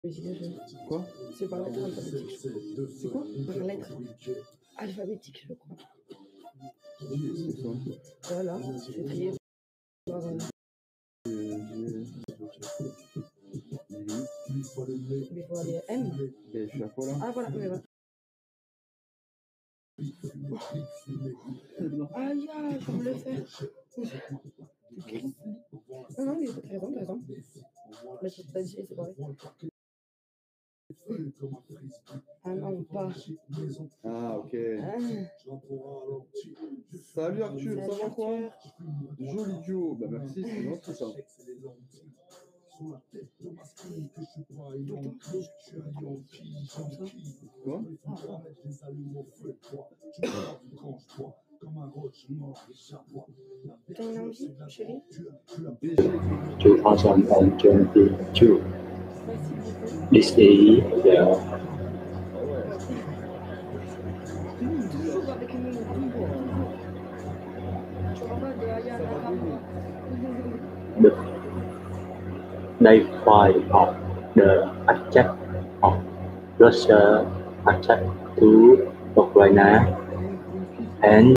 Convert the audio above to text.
Quoi? C'est par lettre alphabétique. C'est quoi? Par lettre alphabétique, je crois. C'est quoi? Voilà, c'est trié par. Il faut aller M. Et je suis à quoi là? Ah voilà, oui, voilà. Aïe, je veux le faire. Non, mais t'as raison. Mais t'as dit, c'est pareil. Ah non, pas. Ah, ok. Ah. Salut Arthur, Salut, ça va quoi? Arthur. Joli duo. Bah merci, c'est gentil ça. Quoi? T'as une envie, chérie? 2022. This is the Toujours avec une rambo. Tu vois pas de Aya la rambo. day 5 of the attack of Russia attack to Ukraine and